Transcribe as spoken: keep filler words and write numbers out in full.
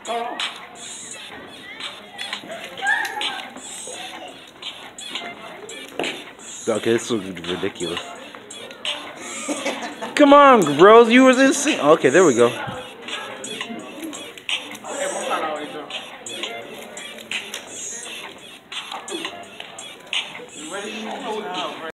Okay, this looks ridiculous. Come on, bros, you was insane. Okay, there we go.